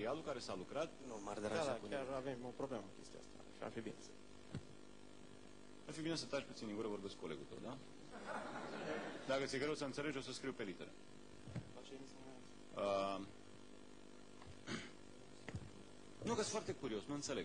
materialul care s-a lucrat? Nu, m-ar deranja cu chiar avem o problemă cu chestia asta și ar fi bine să... Ar fi bine să taci puțin în gură, vorbesc cu colegul tău, da? Dacă ți-e greu să înțelegi, o să scriu pe litere. Nu, că sunt foarte curios, nu înțeleg.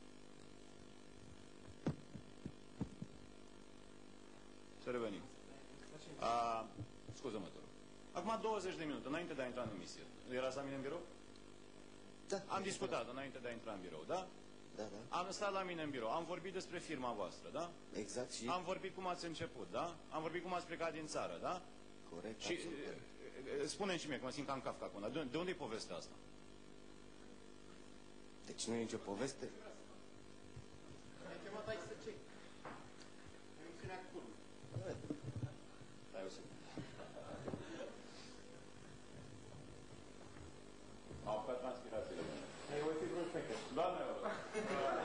Să revenim. Scuză-mă, te rog. Acum 20 de minute, înainte de a intra în emisie. Erați la mine în birou? Da. Am discutat înainte de a intra în birou, da? Da, da. Am stat la mine în birou, am vorbit despre firma voastră, da? Exact și... Am vorbit cum ați început, da? Am vorbit cum ați plecat din țară, da? Corect, și spune-mi și mie, că mă simt ca în Kafka acum, de unde e povestea asta? Deci nu e nicio poveste? Ai chemat aici să ce? Emisiunea cu Stai o secundă. Am apucat transpirațiile mele. Ai voi fi vreun șmecher. Doamne,